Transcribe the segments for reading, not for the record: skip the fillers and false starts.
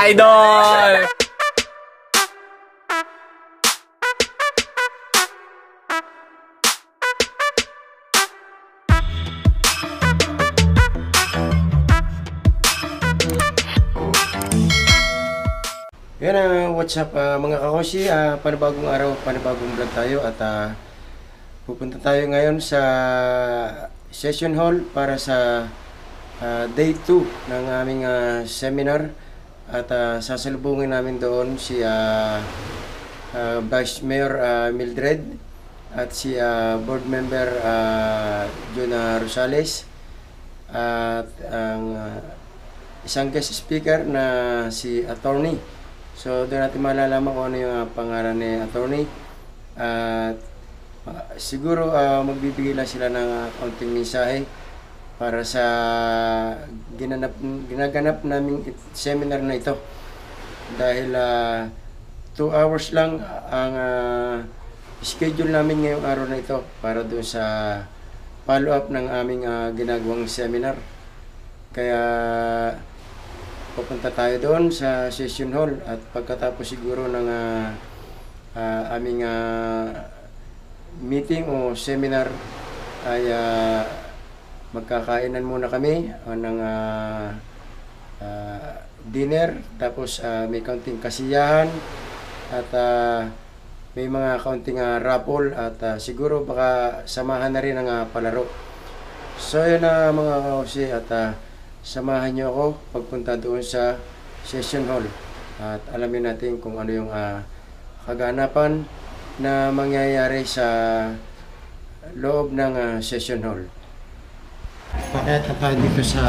idol! Yan, what's up mga kakoshi, panibagong araw, panibagong vlog tayo at pupunta tayo ngayon sa session hall para sa day 2 ng aming seminar at sasalubungin namin doon si Vice Mayor Mildred at si board member Jonah Rosales at ang isang guest speaker na si attorney. So doon natin malalaman kung ano yung pangalan ni attorney at siguro magbibigay lang sila ng kaunting mensahe para sa ginaganap naming seminar na ito dahil 2 hours lang ang schedule namin ngayong araw na ito para doon sa follow up ng aming ginagawang seminar. Kaya pupunta tayo doon sa session hall at pagkatapos siguro ng aming meeting o seminar ay magkakainan muna kami ng dinner, tapos may kaunting kasiyahan at may mga kaunting raffle at siguro baka samahan na rin ang palaro. So yun mga kausi at samahan niyo ako pagpunta doon sa session hall at alamin natin kung ano yung kaganapan na mangyayari sa loob ng session hall. Pakita tayo dito sa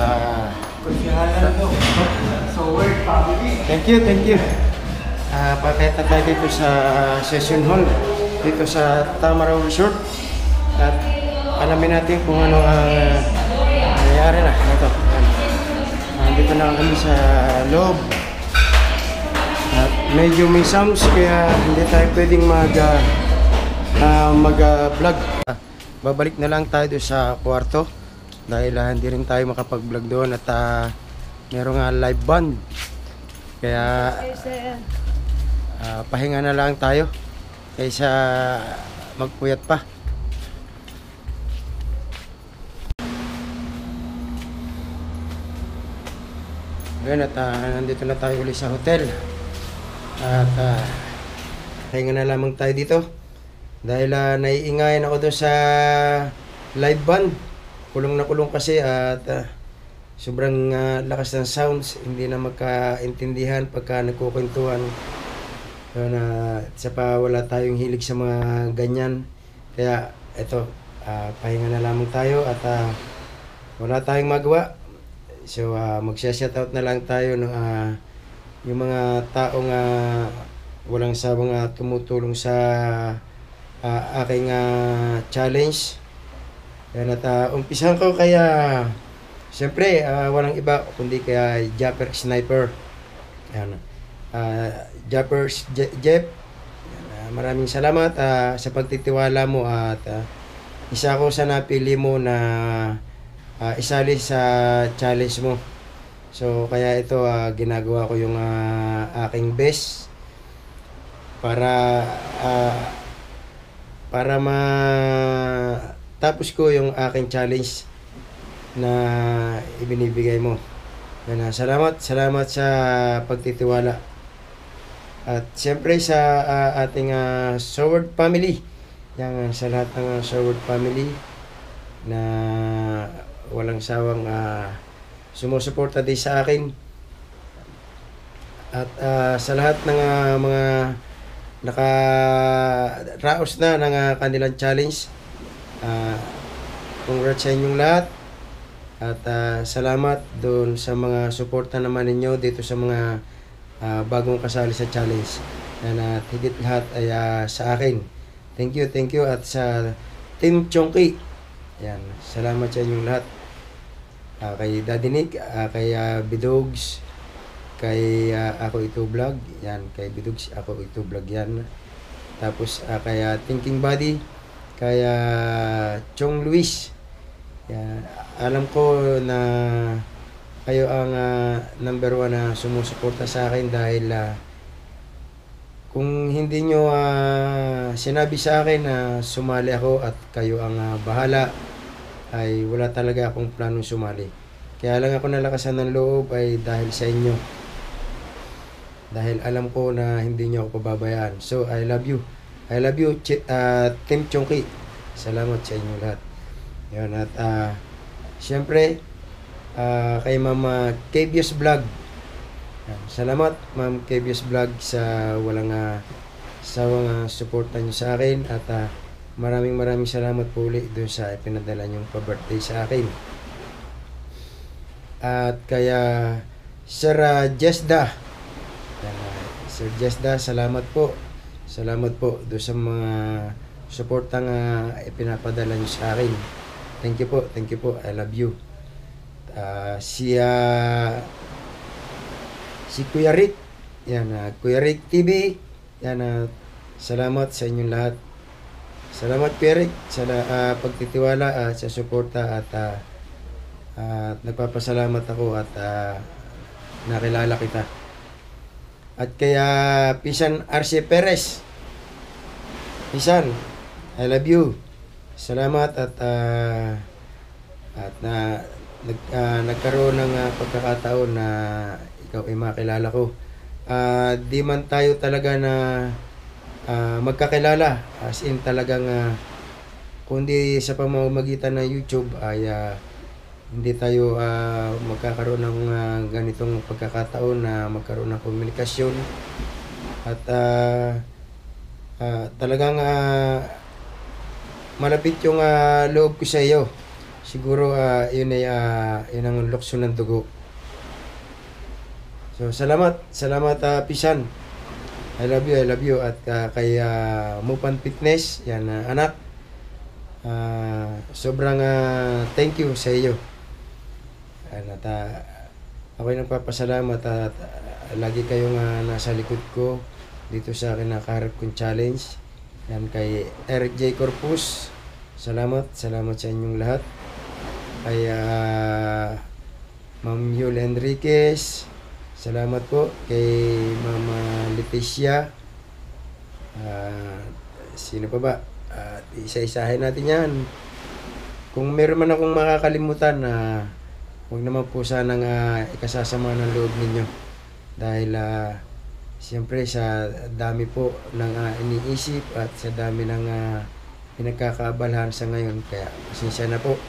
Thank you. Pakita tayo dito sa session hall dito sa Tamaraw Resort at alamin natin kung ano ang nangyayari na ito. Dito na kami sa loob at medyo may sounds kaya hindi tayo pwedeng mag-vlog. Babalik na lang tayo doon sa kwarto dahil hindi rin tayo makapag-vlog doon at merong live band kaya pahinga na lang tayo kaysa magpuyat pa. Ngayon at nandito na tayo ulit sa hotel at pahinga na lamang tayo dito dahil naiingayan ako doon sa live band. Kulong na kulong kasi at sobrang lakas ng sounds, hindi na magkaintindihan pagka nagkukwentuhan. So, isa pa wala tayong hilig sa mga ganyan kaya eto pahinga na lamang tayo at wala tayong magawa. So magsa-shoutout na lang tayo ng yung mga taong walang sawang tumutulong sa aking challenge. Yan at umpisahan ko kaya siyempre walang iba kundi kaya Japper Sniper. Yan. Japper Jeff. Maraming salamat sa pagtitiwala mo at isa ako sa napili mo na isali sa challenge mo. So kaya ito ginagawa ko yung aking best para matapos ko yung aking challenge na ibinibigay mo. Yan, salamat sa pagtitiwala. At siyempre sa ating Sword family. Yan, sa lahat ng Sword family na walang sawang sumusuporta din sa akin at sa lahat ng mga nakaraos na ng kanilang challenge, congrats sa inyong lahat at salamat doon sa mga suporta naman ninyo dito sa mga bagong kasali sa challenge na higit lahat ay sa akin. Thank you at sa Team Chonky. Yan, salamat sa inyong lahat. Kay Daddy Nick, kay Bidogs, kay Ako Ito Vlog, yan, kay Bidogs, Ako Ito Vlog yan. Tapos kay Thinking Body, kay Chong Luis. Yan, alam ko na kayo ang number 1 na sumusuporta sa akin dahil kung hindi nyo sinabi sa akin na sumali ako at kayo ang bahala, ay wala talaga akong planong sumali. Kaya lang ako nalakasan ng loob ay dahil sa inyo. Dahil alam ko na hindi nyo ako pababayaan. So, I love you. I love you, Team Chonky. Salamat sa inyo lahat. Yun, at siyempre, kay Mama Kevious Vlog. Yan, salamat, Ma'am Kevious Vlog, sa walang sawang suporta nyo sa akin. At maraming salamat po ulit doon sa pinadala nyong pa-birthday sa akin. At kaya Sir Jesda, Sir Jesda, salamat po. Salamat po doon sa mga suportang ipinapadala nyo sa akin. Thank you po. I love you. Si Kuya Rick, yan, Kuya Rick TV, yan, salamat sa inyong lahat. Salamat Kuya Rick sa pagtitiwala at sa suporta, at nagpapasalamat ako at nakilala kita. At kaya Pisan RC Perez, Pisan, I love you. Salamat at nagkaroon ng pagkakataon na ikaw ay makilala ko. Di man tayo talaga na magkakilala, as in talagang kundi sa pamamagitan ng YouTube ay hindi tayo magkakaroon ng ganitong pagkakataon na magkaroon ng komunikasyon. At talagang malapit yung loob ko sa iyo. Siguro yun ang lukso ng dugo. So salamat Pisan. I love you. At kay Mupan Fitness, yan, anak, sobrang thank you sa iyo. At ako'y nagpapasalamat at lagi kayong nasa likod ko dito sa akin nakaharap kong challenge. Yan, kay Eric J. Corpus, salamat sa inyong lahat. Kay Ma'am Yul Enriquez, salamat po. Kay Mama Leticia, sino pa ba? Isa-isahin natin yan. Kung meron man akong makakalimutan, huwag naman po sanang ikasasama ng loob ninyo. Dahil siyempre sa dami po ng iniisip at sa dami ng pinagkakaabalahan sa ngayon, kaya pasensya na po.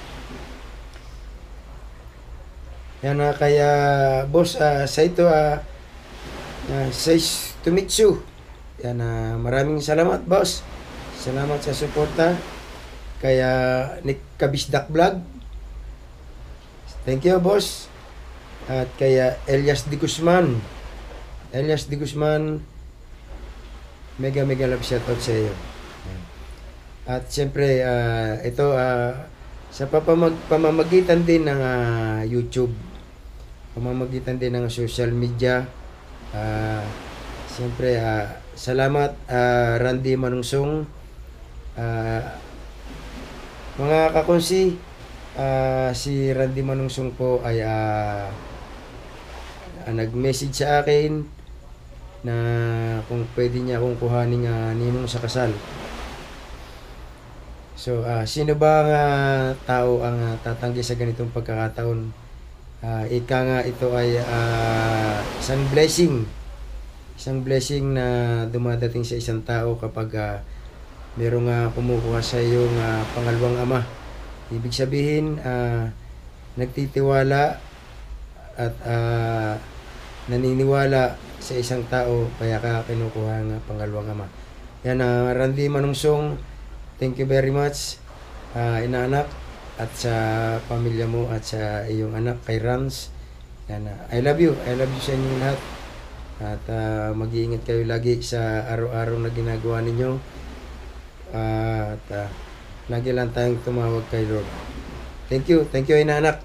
Yan, kaya boss Saito says to meet you. Yan, maraming salamat boss. Salamat sa suporta. Kaya Nick Kabisdak Vlog, thank you boss. At kaya Elias De Guzman, mega love shoutout sa iyo. At siyempre ito sa pamamagitan din ng YouTube, pamamagitan din ng social media, siyempre salamat Randy Manungsong, mga kakonsi. Si Randy Manungsong po ay nag-message sa akin na kung pwede niya akong kuhaning ninong sa kasal. So, sino ba ang tao ang tatanggi sa ganitong pagkakataon? Ika nga ito ay isang blessing na dumadating sa isang tao kapag merong kumukuha sa iyong pangalawang ama. Ibig sabihin, nagtitiwala at naniniwala sa isang tao, kaya ka kinukuha ng pangalawang ama. Yan, Randy Manungsong, thank you very much, inaanak, at sa pamilya mo at sa iyong anak kay Rans. Yan, I love you sa inyong lahat. At mag-iingat kayo lagi sa araw-araw na ginagawa ninyo. At lagi lang tayong tumawag kay Lord. Thank you inaanak.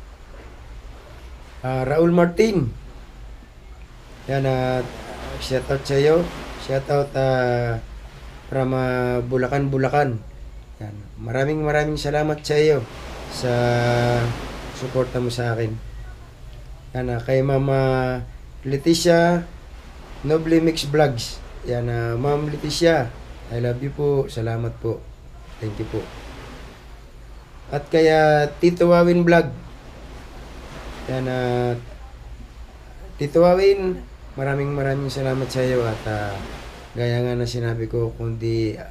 Raul Martin, yan, shoutout sa iyo. Shoutout from Bulacan. Yan. Maraming salamat sa iyo sa suporta mo sa akin. Yan, kay Mama Leticia Noble Mix Vlogs. Yan, Ma'am Leticia, I love you po. Salamat po. Thank you po. At kaya Tito Wawin Vlog. Yan, Tito Wawin, maraming salamat sa iyo. At gaya nga na sinabi ko, kundi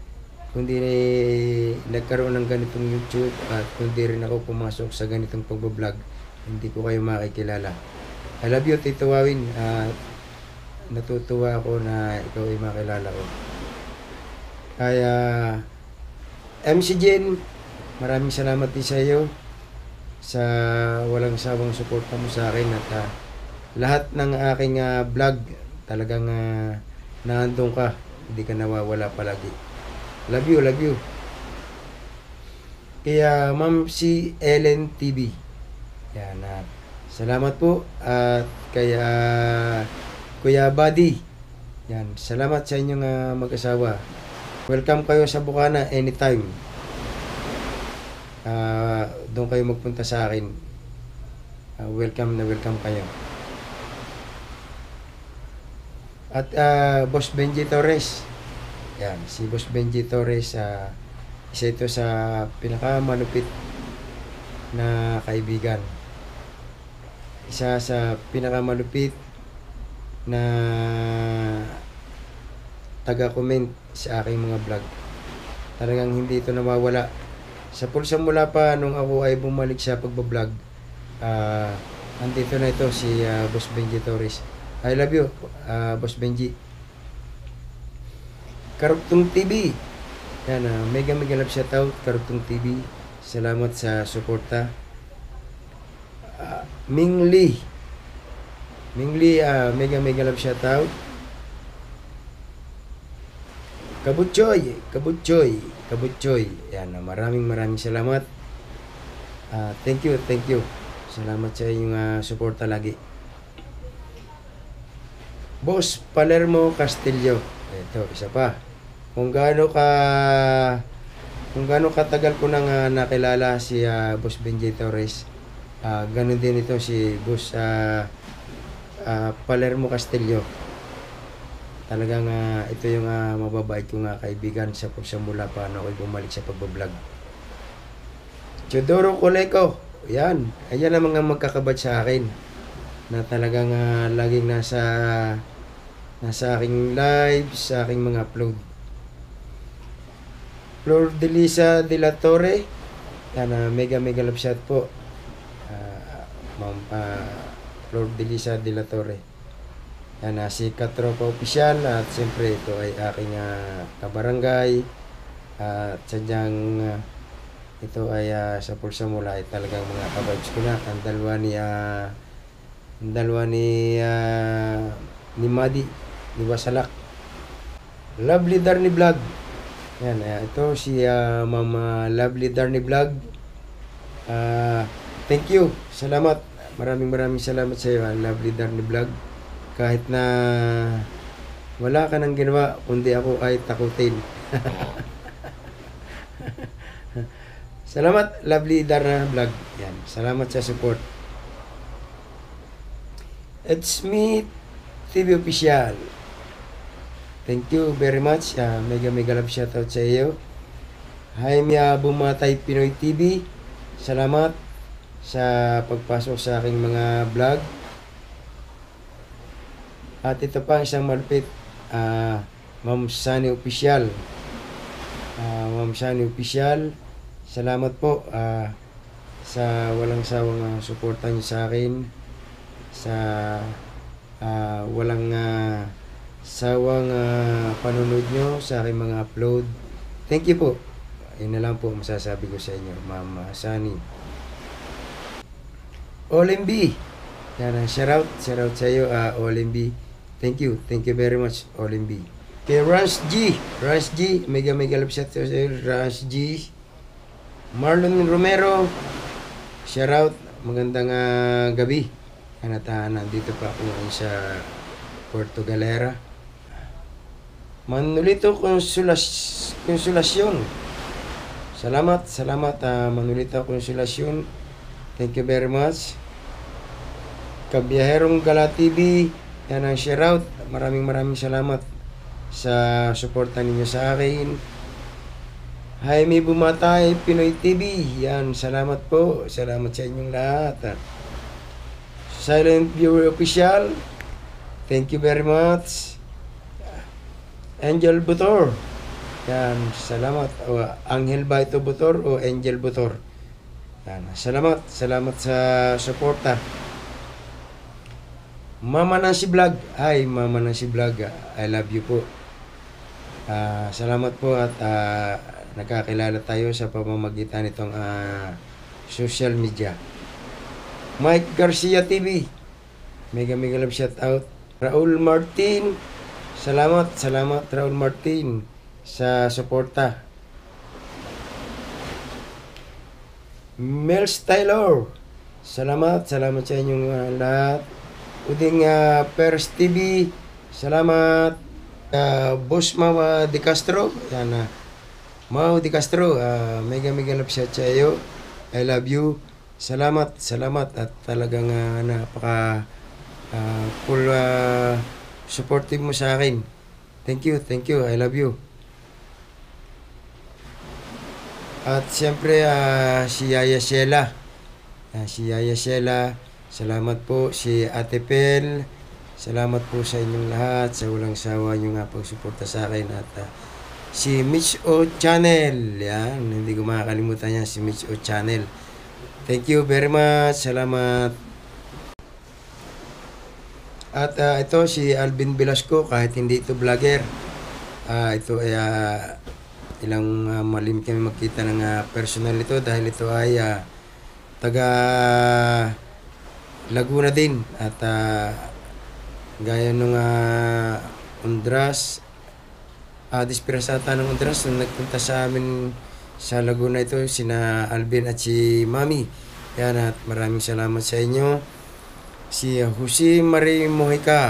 nagkaroon ng ganitong YouTube at kundi rin ako pumasok sa ganitong pagbablog, hindi ko kayo makikilala. I love you, Tito Wawin. Natutuwa ako na ikaw ay makilala ko. Kaya MC Jen, maraming salamat din sa iyo sa walang sawang suporta mo sa akin at lahat ng aking vlog talagang naandun ka, hindi ka nawawala palagi. Love you, love you. Kaya Ma'am si Ellen TV, yan, salamat po. At kaya Kuya Buddy, yan, salamat sa inyong mag-asawa. Welcome kayo sa Bukana anytime. Doon kayo magpunta sa akin. Welcome na welcome kayo. At Boss Benji Torres, yan, si Boss Benji Torres, isa ito sa pinakamalupit na kaibigan. Isa sa pinakamalupit na taga-comment sa aking mga vlog. Talagang hindi ito nawawala. Sa pulsa mula pa nung ako ay bumalik sa pagbablog, andito na ito si Boss Benji Torres. I love you, Boss Benji. Karugtong TV, yan, mega love shoutout Karugtong TV. Salamat sa suporta. Ming Lee, mega love shoutout. Kabutchoy. Yan, maraming salamat. Thank you. Salamat sa inyong suporta lagi. Boss Palermo Castillo. Ito, isa pa. Kung gaano katagal ko nang nakilala si Boss Benji Torres, ganun din ito si Boss Palermo Castillo. Talagang ito yung mababait kong kaibigan sa mula pa na ako'y bumalik sa pagbablog. Chodoro Coleco, yan. Ayan ang mga magkakabat sa akin na talagang laging nasa aking live, sa aking mga upload. Flor Delisa de la Torre, yan, mega love shout po. Ma'am Flor Delisa de la Torre. Yan, si Katropa Opisyal, at siyempre ito ay aking kabarangay, at sadyang ito ay sa pulsa mula ay talagang mga kababs ko na. Ang dalawa ni Madi ni Wasalak. Lovely Darny Vlog, yan, ito si Mama Lovely Darny Vlog. Thank you, salamat, maraming salamat sa iyo, Lovely Darny Vlog. Kahit na wala ka nang ginawa, kundi ako ay takutin. Salamat, Lovely Darna Vlog. Yan, salamat sa support. It's me, TV Official. Thank you very much. Mega love shoutout sa iyo. Jaime Bumatay Pinoy TV. Salamat sa pagpasok sa aking mga vlog. At ito pa isang malupit, Ma'am Sunny Official. Ma'am Sunny Official, salamat po sa walang sawang suporta niyo sa akin, sa walang sawang panunod niyo sa aking mga upload. Thank you po. Yun na lang po masasabi ko sa inyo, Ma'am Sunny. OLMB, yan, shout out sa iyo, OLMB. Thank you very much, OLMB. Kay Rans G, mega love shout out sa iyo, Rans G. Marlon Romero, shout out, magandang gabi. Nandito pa ako ngayon sa Puerto Galera. Manolito Consolasyon, salamat, Manolito Consolasyon. Thank you very much. Kabiyaherong Gala TV, yan ang shoutout. Maraming salamat sa suporta ninyo sa akin. Jaime Bumatay, Pinoy TV, yan, salamat po. Salamat sa inyong lahat. Silent Viewer Official, thank you very much. Angel Butor, yan, salamat. O, Angel ba ito Butor o Angel Butor? Yan, salamat sa suporta. Mama Nancy Vlog, ay Mama Nancy Vlog, I love you po. Salamat po at nakakilala tayo sa pamamagitan nitong social media. Mike Garcia TV, mega love shout out. Raul Martin, salamat Raul Martin sa suporta. Mels Taylor, salamat sa inyong lahat. Uding Pers TV, salamat. Boss Mau De Castro, yan, Mau De Castro, mega love shout sa iyo. I love you. Salamat at talagang napaka full supportive mo sa akin. Thank you. I love you. At siyempre si Yaya Sheila. Salamat po. Si Ate Pel, salamat po sa inyong lahat, sa walang sawa nyo nga pagsuporta sa akin. At si Mitch O Channel, yan, hindi ko makakalimutan yan, si Mitch O Channel. Thank you very much, salamat. At ito si Alvin Velasco, kahit hindi ito vlogger, ito ay ilang malim kami magkita ng personal ito dahil ito ay taga Laguna din. At gaya nung Undras, disperasata ng Undras nung nagpunta sa amin sa Laguna ito, sina Alvin at si Mami. Yan, at maraming salamat sa inyo. Si Jose Marie Mojica,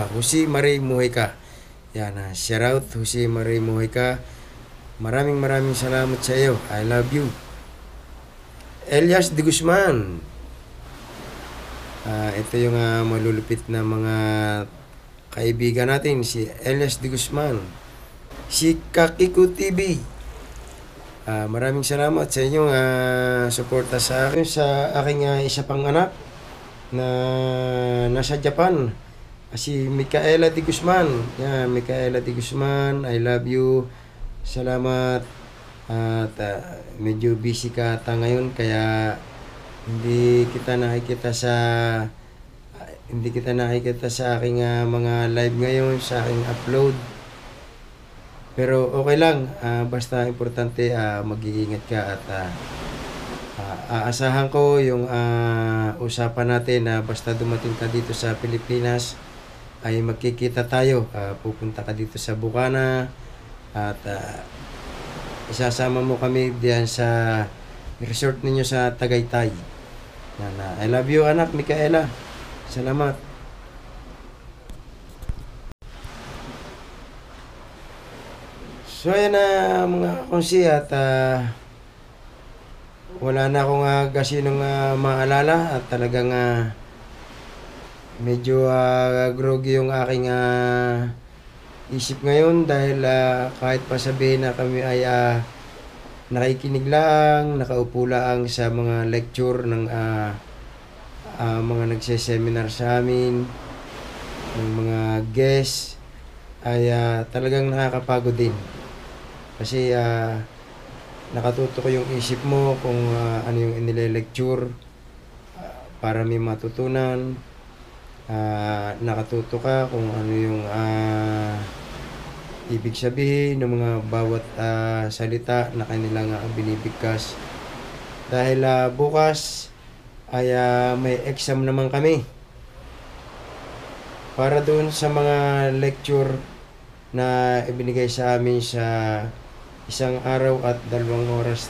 yan, shout out Jose Marie Mojica, maraming salamat sa iyo. I love you. Elias De Guzman, ito yung malulupit na mga kaibigan natin, si Elias De Guzman. Si Kakiko TV, maraming salamat sa inyong suporta sa akin, sa aking isa pang anak na nasa Japan, si Micaela De Guzman. Yan, Micaela De Guzman, I love you. Salamat. At medyo busy ka ata ngayon, kaya hindi kita nakikita sa aking mga live ngayon, sa aking upload. Pero okay lang, basta importante mag-iingat ka. At aasahan ko yung usapan natin na basta dumating ka dito sa Pilipinas ay magkikita tayo. Pupunta ka dito sa Bukana at isasama mo kami diyan sa resort ninyo sa Tagaytay. I love you, anak Micaela. Salamat. So yan na mga konsi, at wala na akong gasinong maalala, at talagang medyo groggy yung aking isip ngayon dahil kahit pa sabihin na kami ay nakikinig lang, nakaupo lang sa mga lecture ng mga nagseseminar sa amin, ng mga guests, ay talagang nakakapagod din. Kasi nakatuto ko yung isip mo kung ano yung inile-lecture para may matutunan. Nakatuto ka kung ano yung ibig sabihin ng mga bawat salita na kanilang binibigkas. Dahil bukas ay may exam naman kami. Para doon sa mga lecture na ibinigay sa amin sa isang araw at 2 oras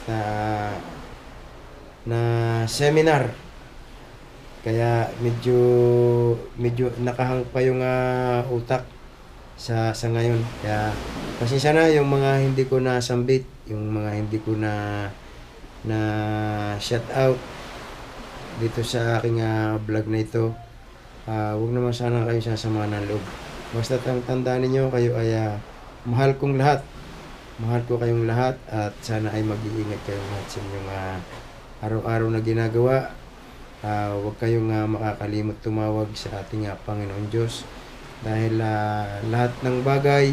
na seminar. Kaya medyo nakahang pa yung utak sa ngayon. Kaya pasensya na yung mga hindi ko nasambit, yung mga hindi ko na shout out dito sa aking vlog na ito. Huwag naman sana kayo sasama ng loob. Basta tandaan ninyo, kayo ay mahal kong lahat. Mahal ko kayong lahat at sana ay mag-iingat kayong lahat sa inyong araw-araw na ginagawa. Huwag kayong makakalimot tumawag sa ating Panginoon Diyos dahil lahat ng bagay,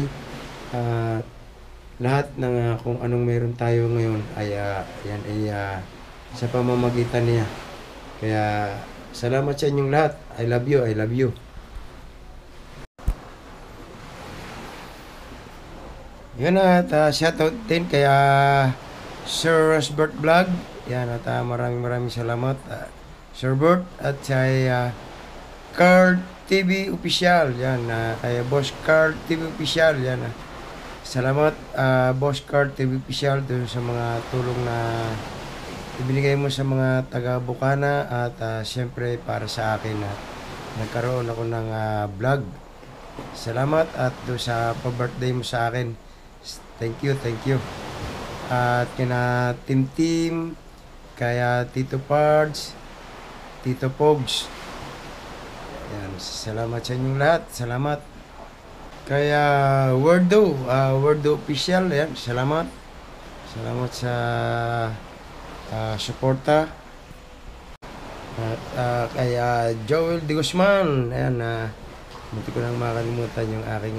lahat ng kung anong meron tayo ngayon ay yan ay sa pamamagitan niya. Kaya salamat sa inyong lahat. I love you, I love you. Yan at shoutout din kaya Sir Rosbert Vlog. Yan at maraming salamat Sir Bert at kay Carl TV Official. Yan kay Boss Carl TV Official. Yan salamat Boss Carl TV Official dun sa mga tulong na ibinigay mo sa mga taga Bukana at siyempre para sa akin nagkaroon ako ng vlog. Salamat at do sa pa-birthday mo sa akin. Thank you. At kina Tim, kaya Tito Pards, Tito Pogs. Yan, salamat sa inyong lahat. Salamat. Kaya Wordo Official, yan, salamat. Salamat sa suporta. At kay Joel De Guzman, ayan, hindi ko nang makalimutan yung aking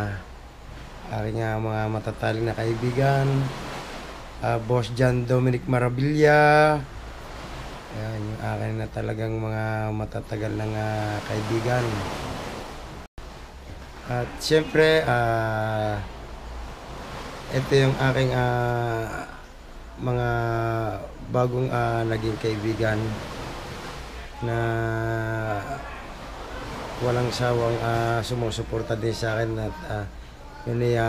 mga matataling na kaibigan. Boss John Dominic Marabilia. Ayan, yung akin na talagang mga matatagal ng kaibigan. At siyempre, ito yung aking mga bagong naging kaibigan na walang sawang sumusuporta din sa akin at yun ay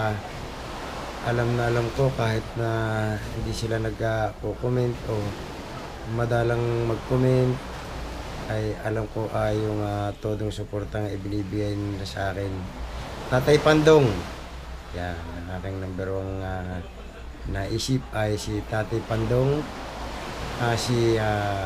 alam ko kahit na hindi sila nag-comment o madalang mag-comment ay alam ko yung todong suportang ibinibigay nila sa akin. Tatay Pandong, yan ang aking number one naisip ay si Tatay Pandong, si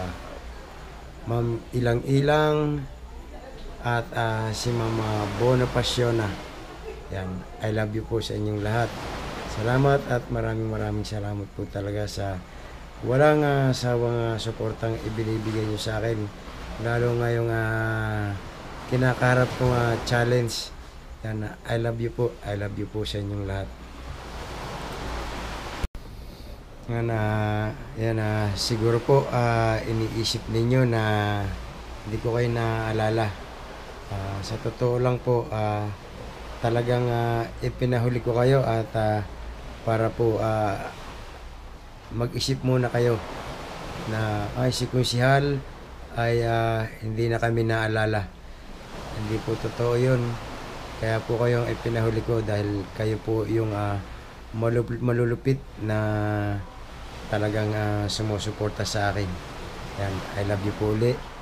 Ma'am Ilang at si Mama Bona Pasiona. Yan, I love you po sa inyong lahat. Salamat at maraming salamat po talaga sa walang sawang suportang ibinibigay nyo sa akin. Lalo ngayong kinakaharap kong challenge. Yan, I love you po. I love you po sa inyong lahat. Yan, siguro po iniisip ninyo na hindi ko kayo naalala. Sa totoo lang po, talagang ipinahuli ko kayo at para po mag-isip muna kayo na si Kunsihal ay hindi na kami naalala. Hindi po totoo yun. Kaya po kayong ipinahuli ko dahil kayo po yung malulupit na talagang sumusuporta sa akin. Yan, I love you po ulit.